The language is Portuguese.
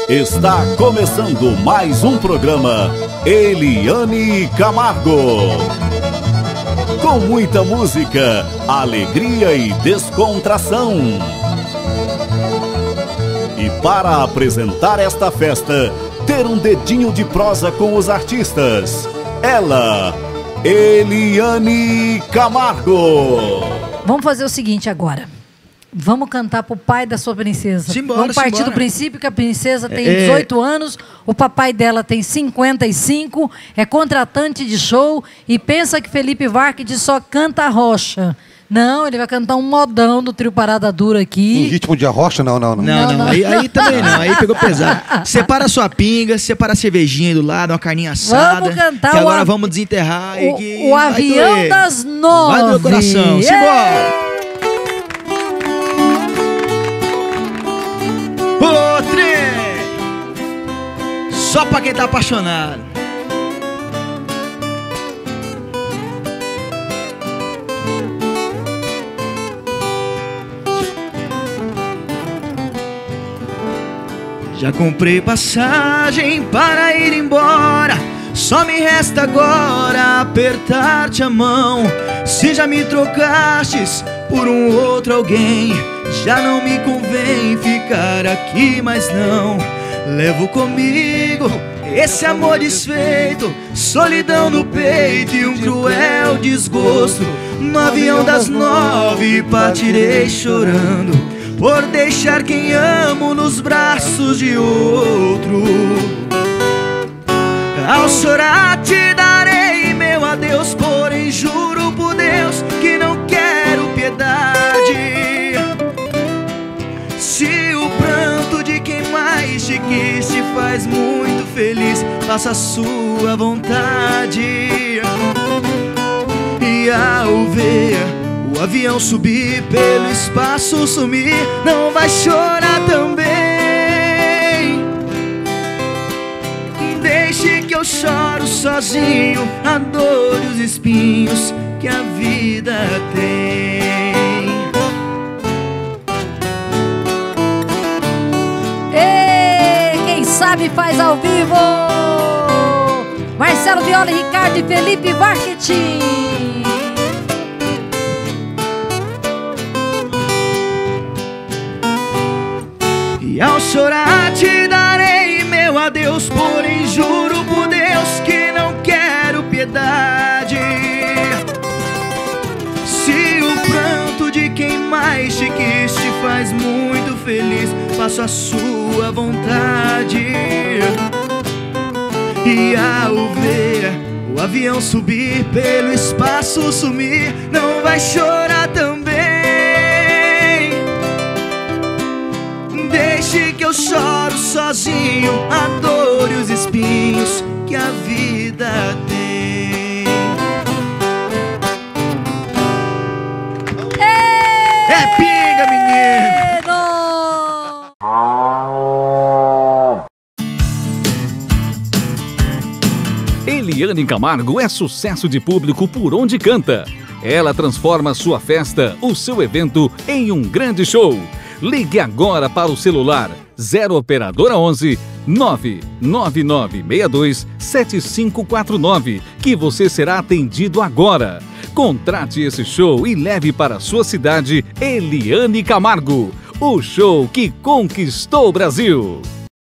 Está começando mais um programa Eliane Camargo. Com muita música, alegria e descontração. E para apresentar esta festa, ter um dedinho de prosa com os artistas. Ela, Eliane Camargo. Vamos fazer o seguinte agora. Vamos cantar pro pai da sua princesa. Vamos partir do princípio que a princesa tem 18 anos, o papai dela tem 55, é contratante de show e pensa que Felipe Varquez só canta rocha. Não, ele vai cantar um modão do trio Parada Dura aqui. Em ritmo de arrocha? Não. Não. Aí também não, aí pegou pesado. Separa a sua pinga, separa a cervejinha do lado, uma carninha assada. Vamos cantar que agora vamos desenterrar. O Avião das Nove. Vai do meu coração, simbora! Ô, trem! Só pra quem tá apaixonado. Já comprei passagem para ir embora. Só me resta agora apertar-te a mão. Se já me trocastes por um outro alguém, já não me convém ficar aqui, mas não. Levo comigo esse amor desfeito, solidão no peito e um cruel desgosto. No avião das 9 partirei chorando por deixar quem amo nos braços de outro. Ao chorar te darei meu adeus, porém juro por Deus que não quero piedade. Se o pranto de quem mais te quis te faz muito feliz, faça a sua vontade. E ao ver o avião subir, pelo espaço sumir, não vai chorar também. Deixe que eu choro sozinho a dor e os espinhos que a vida tem. Ei, quem sabe faz ao vivo. Marcelo Viola, Ricardo e Felipe Varquez. E ao chorar te darei meu adeus, porém juro por Deus que não quero piedade. Se o pranto de quem mais te quis te faz muito feliz, faço a sua vontade. E ao ver o avião subir, pelo espaço sumir, não vai chorar também. Deixe que eu choro sozinho a dor e os espinhos que a vida tem. É pinga, menino! Eliane Camargo é sucesso de público por onde canta. Ela transforma sua festa, o seu evento, em um grande show. Ligue agora para o celular 0 operadora 11 99962 7549 que você será atendido agora. Contrate esse show e leve para a sua cidade Eliane Camargo, o show que conquistou o Brasil.